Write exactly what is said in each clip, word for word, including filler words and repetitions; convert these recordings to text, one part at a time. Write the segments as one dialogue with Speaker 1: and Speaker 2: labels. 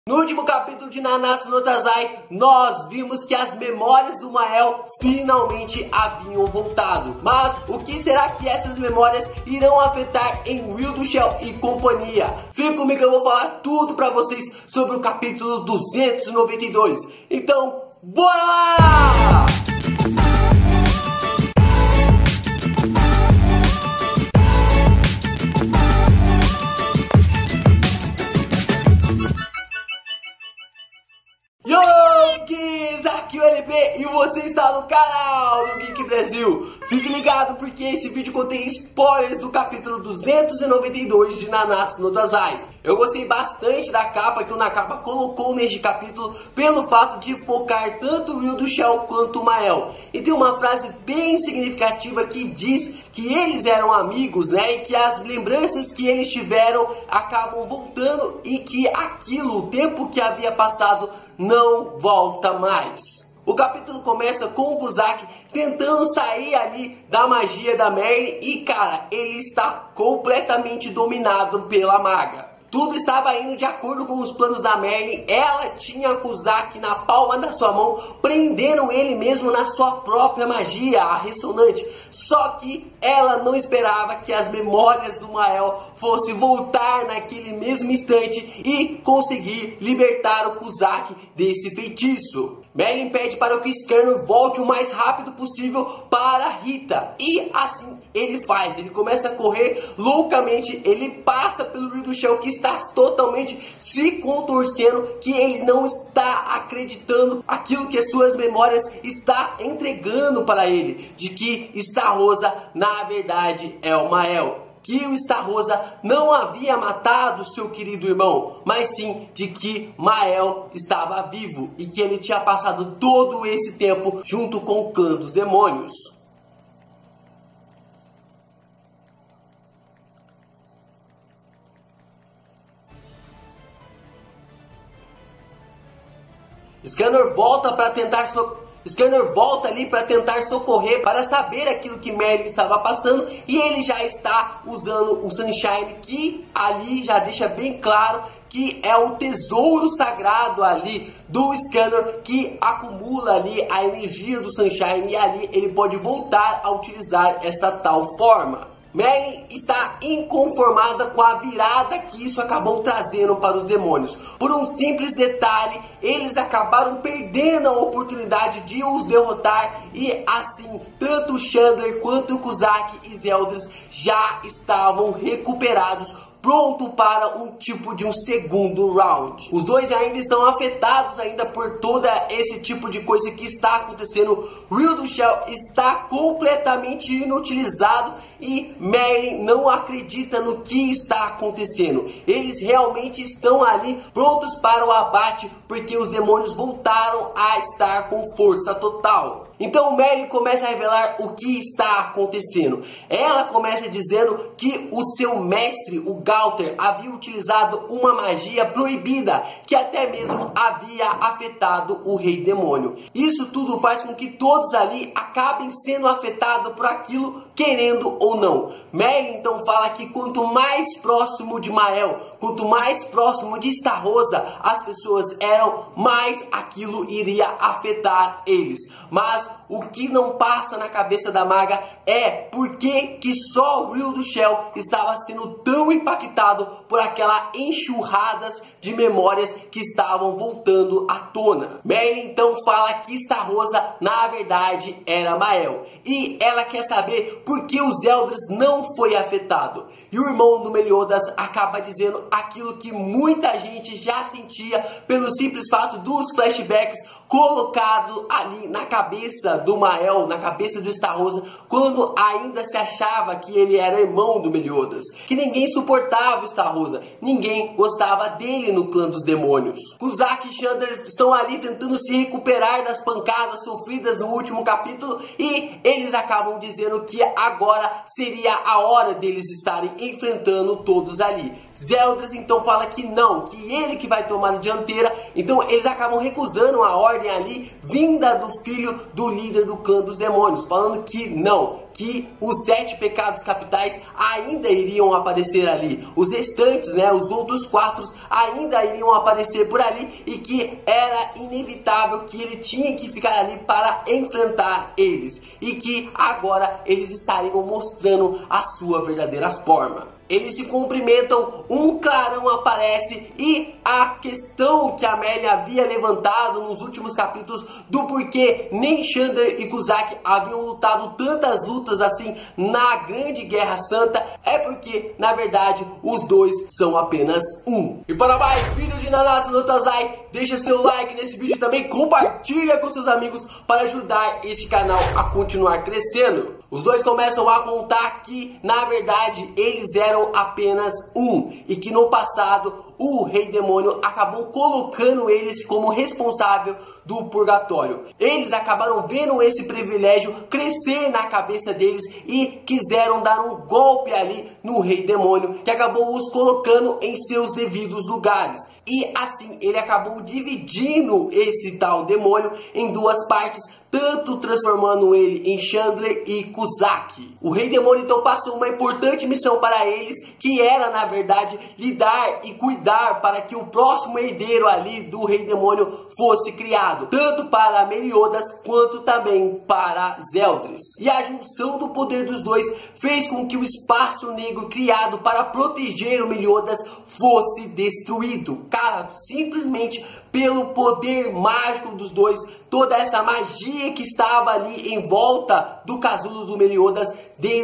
Speaker 1: No último capítulo de Nanatsu no Taizai, nós vimos que as memórias do Mael finalmente haviam voltado. Mas o que será que essas memórias irão afetar em Will do Shell e companhia? Fica comigo que eu vou falar tudo pra vocês sobre o capítulo duzentos e noventa e dois. Então, bora lá! Yo, Geeks! Aqui é o L B e você está no canal do Geek Brasil. Fique ligado porque esse vídeo contém spoilers do capítulo duzentos e noventa e dois de Nanatsu no Taizai. Eu gostei bastante da capa que o Nakaba colocou neste capítulo pelo fato de focar tanto o Will do Shell quanto o Mael. E tem uma frase bem significativa que diz que eles eram amigos, né? E que as lembranças que eles tiveram acabam voltando e que aquilo, o tempo que havia passado, não volta mais. O capítulo começa com o Kuzaki tentando sair ali da magia da Merlin e, cara, ele está completamente dominado pela maga. Tudo estava indo de acordo com os planos da Merlin. Ela tinha Kuzaki na palma da sua mão, prendendo ele mesmo na sua própria magia, a ressonante. Só que ela não esperava que as memórias do Mael fossem voltar naquele mesmo instante e conseguir libertar o Kuzaki desse feitiço. Merlin pede para que o Scanner volte o mais rápido possível para Rita. E assim ele faz. Ele começa a correr loucamente. Ele passa pelo Will do Shell que está totalmente se contorcendo. Que ele não está acreditando aquilo que as suas memórias está entregando para ele. De que Starrosa na verdade é o Mael. Que o Starrosa não havia matado seu querido irmão, mas sim de que Mael estava vivo e que ele tinha passado todo esse tempo junto com o clã dos demônios. Scanner volta para tentar so Scanner volta ali para tentar socorrer, para saber aquilo que Merlin estava passando, e ele já está usando o Sunshine, que ali já deixa bem claro que é o tesouro sagrado ali do Scanner, que acumula ali a energia do Sunshine, e ali ele pode voltar a utilizar essa tal forma. Merlin está inconformada com a virada que isso acabou trazendo para os demônios. Por um simples detalhe, eles acabaram perdendo a oportunidade de os derrotar e assim, tanto o Chandler quanto o Kuzaki e Zeldris já estavam recuperados, pronto para um tipo de um segundo round. Os dois ainda estão afetados ainda por toda esse tipo de coisa que está acontecendo. Will do Shell está completamente inutilizado e Merlin não acredita no que está acontecendo. Eles realmente estão ali prontos para o abate porque os demônios voltaram a estar com força total. Então Merlin começa a revelar o que está acontecendo. Ela começa dizendo que o seu mestre, o Galter, havia utilizado uma magia proibida que até mesmo havia afetado o Rei Demônio. Isso tudo faz com que todos ali acabem sendo afetados por aquilo, querendo ou não. Merlin então fala que quanto mais próximo de Mael, quanto mais próximo de Starrosa as pessoas eram, mais aquilo iria afetar eles. Mas o que não passa na cabeça da maga é por que que só o Will do Shell estava sendo tão impactado por aquelas enxurradas de memórias que estavam voltando à tona. Merlin então fala que Starrosa na verdade era Mael. E ela quer saber por que os Zeldris não foi afetado. E o irmão do Meliodas acaba dizendo aquilo que muita gente já sentia pelo simples fato dos flashbacks colocados ali na cabeça do Mael, na cabeça do Starrosa, quando ainda se achava que ele era irmão do Meliodas, que ninguém suportava o Starrosa, ninguém gostava dele no clã dos demônios. Kuzaki e Chandler estão ali tentando se recuperar das pancadas sofridas no último capítulo e eles acabam dizendo que agora seria a hora deles estarem enfrentando todos ali. Zeldris então fala que não, que ele que vai tomar a dianteira. Então eles acabam recusando a ordem ali vinda do filho do líder do clã dos demônios, falando que não, que os sete pecados capitais ainda iriam aparecer ali, os restantes, né, os outros quatro ainda iriam aparecer por ali, e que era inevitável, que ele tinha que ficar ali para enfrentar eles, e que agora eles estariam mostrando a sua verdadeira forma. Eles se cumprimentam, um clarão aparece, e a questão que a Merlin havia levantado nos últimos capítulos do porquê nem Chandler e Kuzak haviam lutado tantas lutas assim na Grande Guerra Santa é porque, na verdade, os dois são apenas um. E para mais vídeos de Nanatsu no Taizai, deixa seu like nesse vídeo e também compartilha com seus amigos para ajudar este canal a continuar crescendo. Os dois começam a contar que, na verdade, eles eram apenas um, e que no passado o Rei Demônio acabou colocando eles como responsável do purgatório. Eles acabaram vendo esse privilégio crescer na cabeça deles e quiseram dar um golpe ali no Rei Demônio, que acabou os colocando em seus devidos lugares. E assim ele acabou dividindo esse tal demônio em duas partes, tanto transformando ele em Chandler e Kuzak. O Rei Demônio então passou uma importante missão para eles, que era na verdade lidar e cuidar para que o próximo herdeiro ali do Rei Demônio fosse criado, tanto para Meliodas quanto também para Zeldris. E a junção do poder dos dois fez com que o espaço negro criado para proteger o Meliodas fosse destruído. Cara, simplesmente pelo poder mágico dos dois, toda essa magia que estava ali em volta do casulo do Meliodas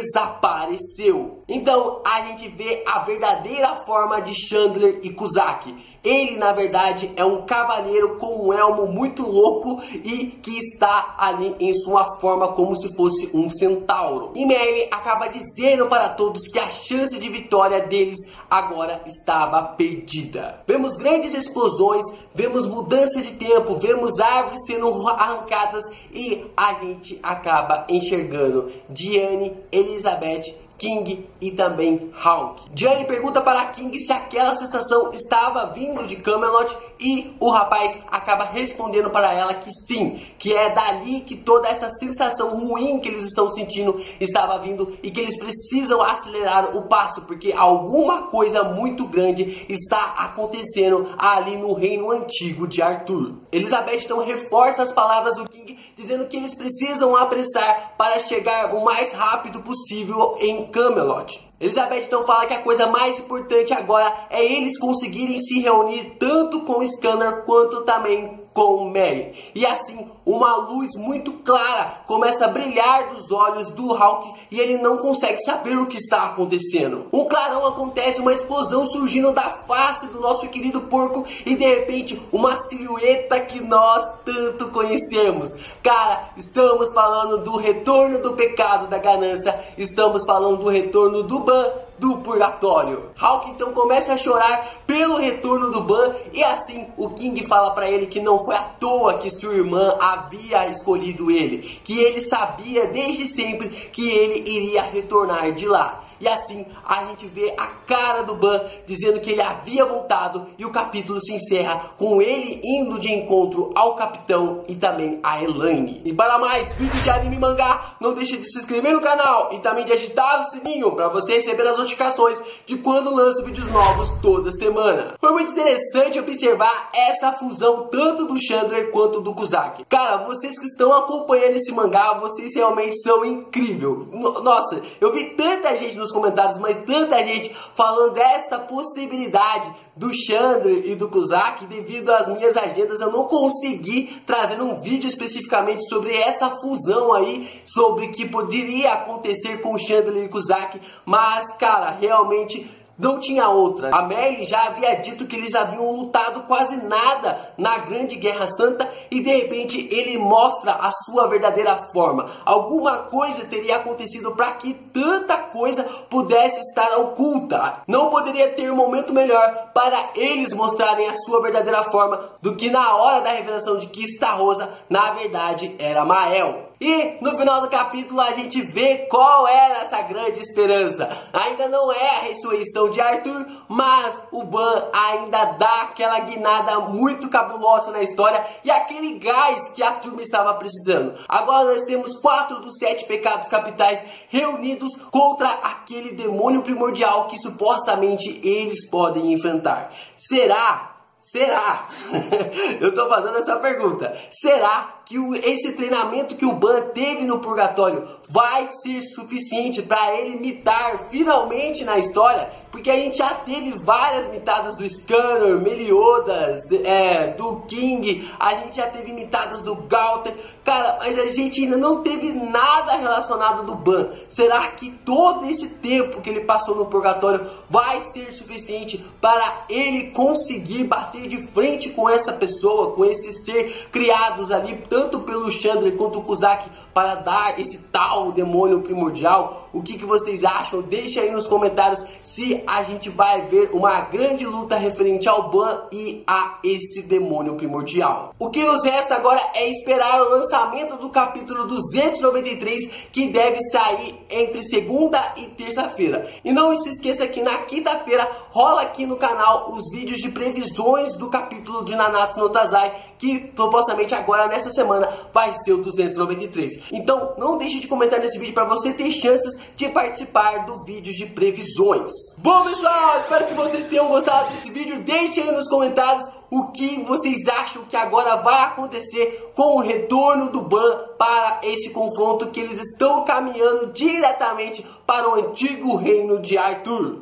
Speaker 1: desapareceu. Então a gente vê a verdadeira forma de Chandler e Kuzak. Ele na verdade é um cavaleiro com um elmo muito louco e que está ali em sua forma como se fosse um centauro. E Merlin acaba dizendo para todos que a chance de vitória deles agora estava perdida. Vemos grandes explosões, vemos mudança de tempo, vemos árvores sendo arrancadas e a gente acaba enxergando Diane, Elizabeth, King e também Hawk. Diane pergunta para King se aquela sensação estava vindo de Camelot e o rapaz acaba respondendo para ela que sim, que é dali que toda essa sensação ruim que eles estão sentindo estava vindo e que eles precisam acelerar o passo porque alguma coisa muito grande está acontecendo ali no reino antigo de Arthur. Elizabeth então reforça as palavras do King, dizendo que eles precisam apressar para chegar o mais rápido possível em Camelot. Elizabeth então fala que a coisa mais importante agora é eles conseguirem se reunir tanto com Scanner quanto também com Merlin. E assim, uma luz muito clara começa a brilhar dos olhos do Hawk e ele não consegue saber o que está acontecendo. Um clarão acontece, uma explosão surgindo da face do nosso querido porco e de repente uma silhueta que nós tanto conhecemos. Cara, estamos falando do retorno do pecado da ganância, estamos falando do retorno do Ban do purgatório. Hawk então começa a chorar pelo retorno do Ban e assim o King fala para ele que não foi à toa que sua irmã havia escolhido ele, que ele sabia desde sempre que ele iria retornar de lá. E assim a gente vê a cara do Ban dizendo que ele havia voltado e o capítulo se encerra com ele indo de encontro ao capitão e também a Elaine. E para mais vídeos de anime e mangá, não deixe de se inscrever no canal e também de agitar o sininho para você receber as notificações de quando lanço vídeos novos toda semana. Foi muito interessante observar essa fusão tanto do Chandler quanto do Kuzak. Cara, vocês que estão acompanhando esse mangá, vocês realmente são incríveis. Nossa, eu vi tanta gente nos comentários, mas tanta gente falando desta possibilidade do Chandler e do Kuzak. Devido às minhas agendas eu não consegui trazer um vídeo especificamente sobre essa fusão aí, sobre o que poderia acontecer com o Chandler e o Kuzak, mas cara, realmente não tinha outra. A Merlin já havia dito que eles haviam lutado quase nada na Grande Guerra Santa e de repente ele mostra a sua verdadeira forma. Alguma coisa teria acontecido para que tanta coisa pudesse estar oculta. Não poderia ter um momento melhor para eles mostrarem a sua verdadeira forma do que na hora da revelação de que Starrosa na verdade era Mael. E no final do capítulo a gente vê qual era essa grande esperança. Ainda não é a ressurreição de Arthur, mas o Ban ainda dá aquela guinada muito cabulosa na história e aquele gás que a turma estava precisando. Agora nós temos quatro dos sete pecados capitais reunidos contra aquele demônio primordial que supostamente eles podem enfrentar. Será? Será? Eu tô fazendo essa pergunta. Será que o, esse treinamento que o Ban teve no purgatório vai ser suficiente para ele mitar finalmente na história? Porque a gente já teve várias mitadas do Scanner, Meliodas, é, do King, a gente já teve mitadas do Gauther, cara, mas a gente ainda não teve nada relacionado do Ban. Será que todo esse tempo que ele passou no purgatório vai ser suficiente para ele conseguir bater de frente com essa pessoa, com esse ser criados ali, tanto pelo Chandra quanto o Kuzak, para dar esse tal demônio primordial? O que, que vocês acham? Deixa aí nos comentários se a gente vai ver uma grande luta referente ao Ban e a esse demônio primordial. O que nos resta agora é esperar o lançamento do capítulo duzentos e noventa e três, que deve sair entre segunda e terça-feira. E não se esqueça que na quinta-feira rola aqui no canal os vídeos de previsões do capítulo de Nanatsu no Taizai, que supostamente agora nessa semana vai ser o duzentos e noventa e três. Então não deixe de comentar nesse vídeo para você ter chances de participar do vídeo de previsões. Bom pessoal, espero que vocês tenham gostado desse vídeo. Deixem aí nos comentários o que vocês acham que agora vai acontecer com o retorno do Ban para esse confronto, que eles estão caminhando diretamente para o antigo reino de Arthur.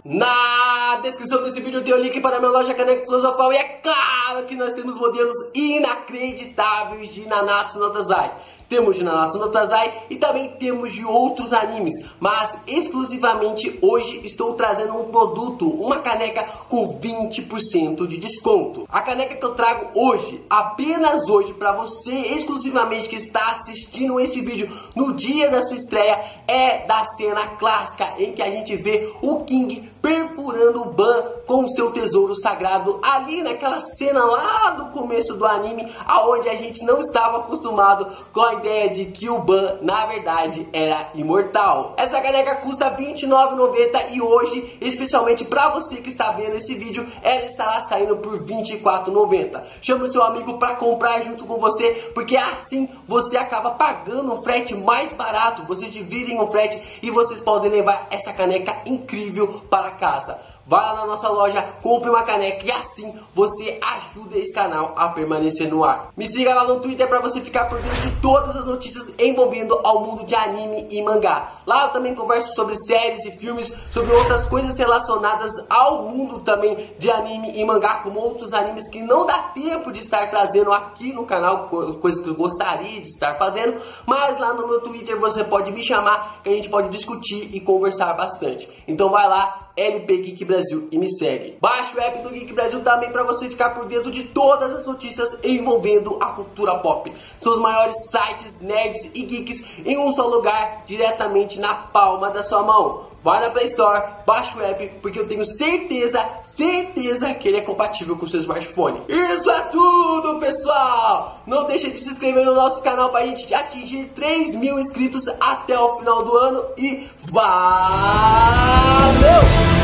Speaker 1: Na descrição desse vídeo tem o link para a minha loja Caneca Filosofal e é claro que nós temos modelos inacreditáveis de Nanatsu no Taizai. Temos de Nanatsu no Taizai e também temos de outros animes, mas exclusivamente hoje estou trazendo um produto, uma caneca com vinte por cento de desconto. A caneca que eu trago hoje, apenas hoje, para você exclusivamente que está assistindo esse vídeo no dia da sua estreia, é da cena clássica em que a gente vê o King perfurando o Ban com o seu tesouro sagrado ali naquela cena lá do começo do anime, aonde a gente não estava acostumado com a ideia de que o Ban na verdade era imortal. Essa caneca custa vinte e nove reais e noventa centavos e hoje, especialmente para você que está vendo esse vídeo, ela estará saindo por vinte e quatro reais e noventa centavos. Chama o seu amigo para comprar junto com você, porque assim você acaba pagando um frete mais barato, vocês dividem o frete e vocês podem levar essa caneca incrível para casa. Vai lá na nossa loja, compre uma caneca e assim você ajuda esse canal a permanecer no ar. Me siga lá no Twitter para você ficar por dentro de todas as notícias envolvendo ao mundo de anime e mangá. Lá eu também converso sobre séries e filmes, sobre outras coisas relacionadas ao mundo também de anime e mangá, como outros animes que não dá tempo de estar trazendo aqui no canal, coisas que eu gostaria de estar fazendo, mas lá no meu Twitter você pode me chamar que a gente pode discutir e conversar bastante. Então vai lá, L P Geek Brasil, e me segue. Baixe o app do Geek Brasil também para você ficar por dentro de todas as notícias envolvendo a cultura pop. São os maiores sites nerds e geeks em um só lugar, diretamente na palma da sua mão. Vai na Play Store, baixa o app, porque eu tenho certeza, certeza que ele é compatível com o seu smartphone. Isso é tudo, pessoal! Não deixe de se inscrever no nosso canal para a gente atingir três mil inscritos até o final do ano e valeu!